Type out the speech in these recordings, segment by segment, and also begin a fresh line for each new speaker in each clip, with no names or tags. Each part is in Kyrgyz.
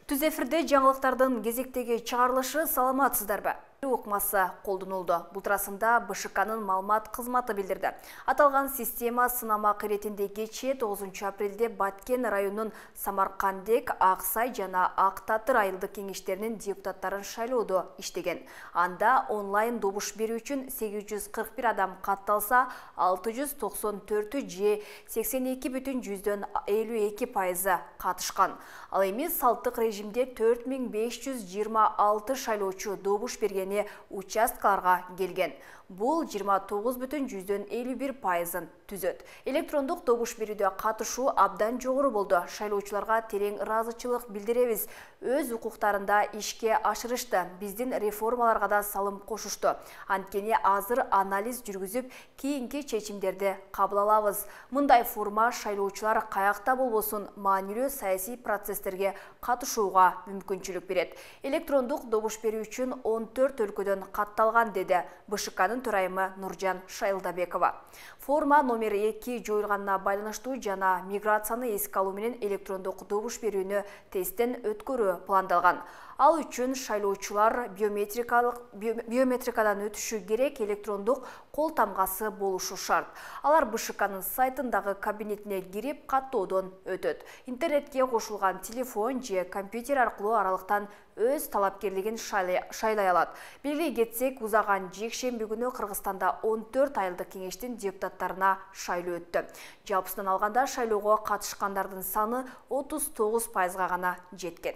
Түз эфирде жаңылыктардын кезектеги чыгарылышы саламатсыздарбы? Окмасы колдонулду. Бул турасында БШКнын маалымат кызматы билдирди. Аталган система сынама иретинде кечээ 9 апрелде Баткен районунун Самаркандек, Аксай жана Актатыр айылдык кеңештеринин депутаттарын шайлоодо иштеген. Анда онлайн добуш берүү үчүн 841 адам катталса, 694 же 82,52% катышкан. Ал эми салттык режимде 4526 шайлоочу добуш бергени участкаларга келген. Бул 29,51%-ын түзөт. Электрондук добуш берүүдө катышуу абдан жогору болду. Шайлоочуларга терең ыраазычылык билдиребиз. Өз укуктарында ишке ашырышты. Биздин реформаларга да салым кошушту. Анткени азыр анализ жүргүзүп, кийинки чечимдерди кабыл алабыз. Мындай форма шайлоочулар каякта болбосун маанилүү саясий процесстерге катышууга мүмкүнчүлүк берет. Электрондук добуш берүү үчүн 14 өлкөдөн катталган, деди БШКнын төрайымы Нуржан Шайылдабекова. Форма номер 2 жоюлганына байланыштуу жана миграцияны эске алуу менен электрондук добуш берүүнү тесттен өткөрүү пландалган. Ал үчүн шайлоочулар биометрикадан өтүшү керек, электрондук кол тамгасы болушу шарт. Алар БШКнын сайтындагы кабинетине кирип каттоодон өтөт. Интернетке кошулган телефон же компьютер аркылуу аралыктан өз талапкерлигин шайлай алат. Белгилей кетсек, узаган жекшемби күнү Кыргызстанда 14 айылдык кеңештин депутаттарына шайлоо өттү. Жалпысынан алганда шайлоого катышкандардын саны 39%-га гана жеткен.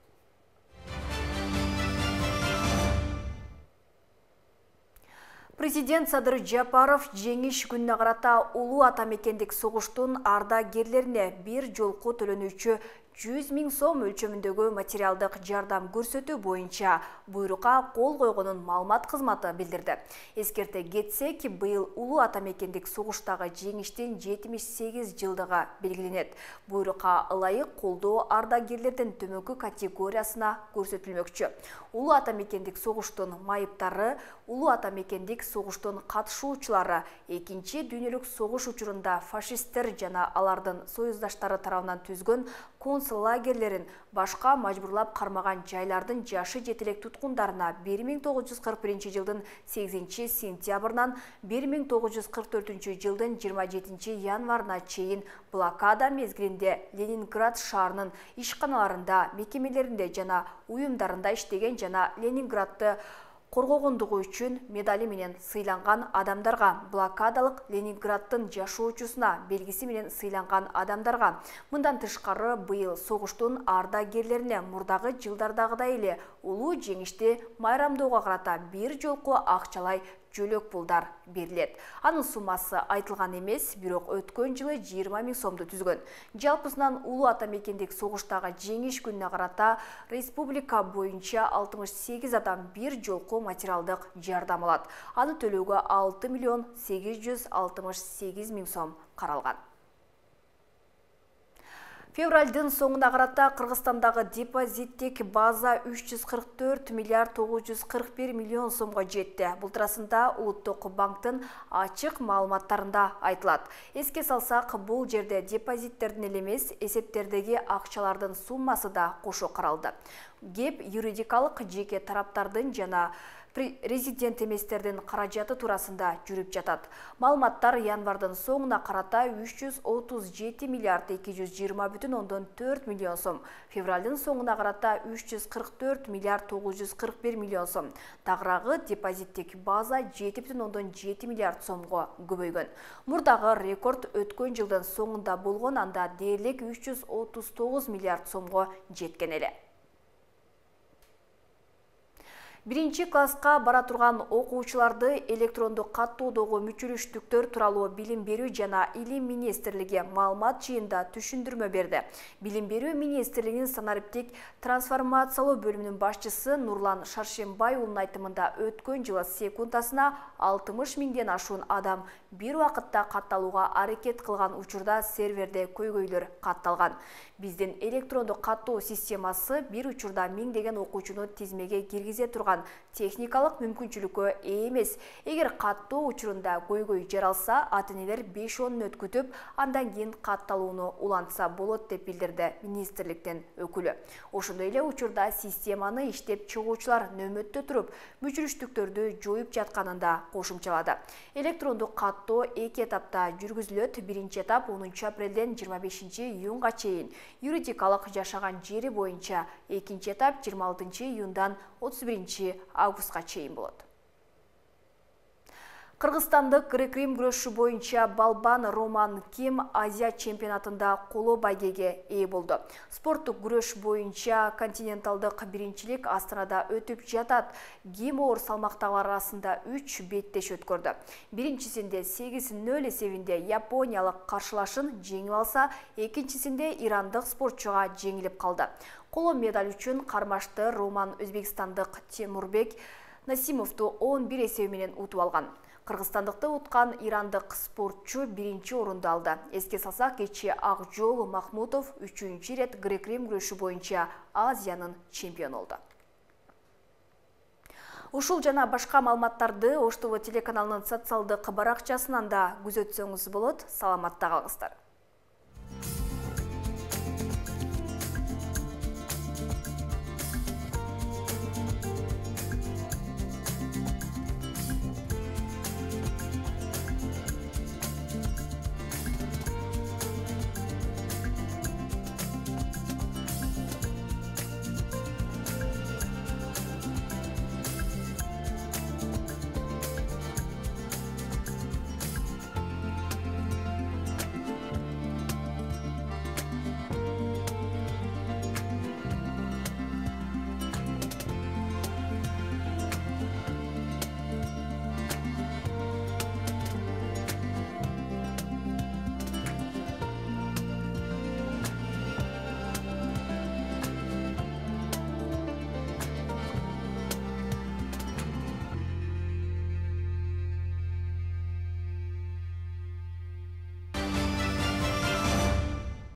Президент Садыр Жапаров жеңиш күнүнө карата улуу атамекендик согуштун ардагерлерине бир жолку төлөнүүчү 100 000 сом өлчөмүндөгү материалдык жардам көрсөтүү боюнча буйрукка кол койгонун маалымат кызматы билдирди. Эскерте кетсек, быйыл улуу атамекендик согуштагы жеңиштин 78 жылдыгы белгиленет. Буйрукка ылайык колдоо ардагерлердин төмөнкү категориясына көрсөтүлмөкчү. Улуу атамекендик согуштун майыптары, улуу атамекендик согуштун катышуучулары, экинчи дүйнөлүк согуш учурунда фашисттер жана алардын союздаштары тарабынан түзгөн концлагерлерин, башка мажбурлап кармаган жайлардын жашы жетелек туткундарына 1941 жылдын 8 сентябрынан 1944 жылдын 27 январына чейин блокада мезгилинде Ленинград шаарынын ишканаларында, мекемелеринде жана уюмдарында иштеген жана Ленинградты коргогондугу үчүн медали менен сыйланган адамдарга, блокадалык Ленинградтын жашоочусуна белгиси менен сыйланган адамдарга. Мындан тышкары быйыл согуштун ардагерлерине мурдагы жылдардагыдай эле улуу жеңишти майрамдоого карата бир жолку акчалай жөлөк пулдар берилет. Анын суммасы айтылган эмес, бирок өткөн жылы 20 000 сомду түзгөн. Жалпысынан улуу атамекендик согуштагы жеңиш күнүнө карата республика боюнча 68 адам бир жолку материалдык жардам алат. Аны төлөөгө 6 868 000 сом каралган. Февралдын соңуна карата Кыргызстандагы депозиттик база 344 миллиард 941 миллион сомго жетти. Бул турасында Улуттук банктын ачык маалыматтарында айтылат. Эске салсак, бул жерде депозиттердин эле эмес, эсептердеги акчалардын суммасы да кошо каралды. Кеп юридикалык жеке тараптардын жана резидент эместердин каражаты турасында жүрүп жатат. Маалыматтар январдын соңуна карата 337 миллиард 220,4 миллион сом, февралдын соңуна карата 344 миллиард 941 миллион сом. Тагыраагы депозиттик база 7,7 миллиард сомго көбөйгөн. Мурдагы рекорд өткөн жылдын соңунда болгон, анда дээрлик 339 миллиард сомго жеткен эле. Биринчи класска бара турган окуучуларды электрондук каттоодогу мүчүлүштүктөр тууралуу билим берүү жана илим министрлиги маалымат жыйында түшүндүрмө берди. Билим берүү министрлигинин санариптик трансформациялоо бөлүмүнүн башчысы Нурлан Шаршембай уулунун айтымында өткөн жылы секундасына 60 000ден ашуун адам бир убакытта катталууга аракет кылган учурда серверде көйгөйлөр катталган. Биздин электрондук каттоо системасы бир учурда 1000 деген окуучуну тизмеге киргизе турган алган техникалык мүмкүнчүлүккө ээ эмес. Эгер каттоо учурунда көйгөй жаралса, ата-энелер 5-10 мүнөт күтүп, андан кийин катталууну улантса болот деп билдирди министрликтин өкүлү. Ошондой эле учурда системаны иштеп чыгуучулар нөмөттө туруп, мүчүрүштүктөрдү жоюп жатканында кошумчалады. Электрондук каттоо 2 этапта жүргүзүлөт. Биринчи этап 10 апрелден 25 июнга чейин, юридикалык жашаган жери боюнча, экинчи этап 26 июндан 31 августка чейин болот. Кыргызстандык грек-рим күрөшү боюнча балбан Роман Ким Азия чемпионатында коло байгеге ээ болду. Спорттук күрөш боюнча континенталдык биринчилик Астанада өтүп жатат. Ким оор салмактагылар арасында 3 беттеш өткөрдү. Биринчисинде 8-0 эсебинде Япониялык каршылашын жеңип алса, экинчисинде ирандык спортчуга жеңилип калды. Коло медаль үчүн кармашты Роман өзбекстандык Темурбек Насимовду 11 эсеби менен утуп алган. Кыргызстандыкты уткан ирандык спортчу биринчи орунду алды. Эске салсак, кечээ Акжол Махмутов 3-чү ирет грек-рим күрөшү боюнча Азиянын чемпиону болду. Ушул жана башка маалыматтарды Ош ТВ телеканалынын социалдык баракчасынан да күзөтсөңүз болот. Саламатта калыңыздар.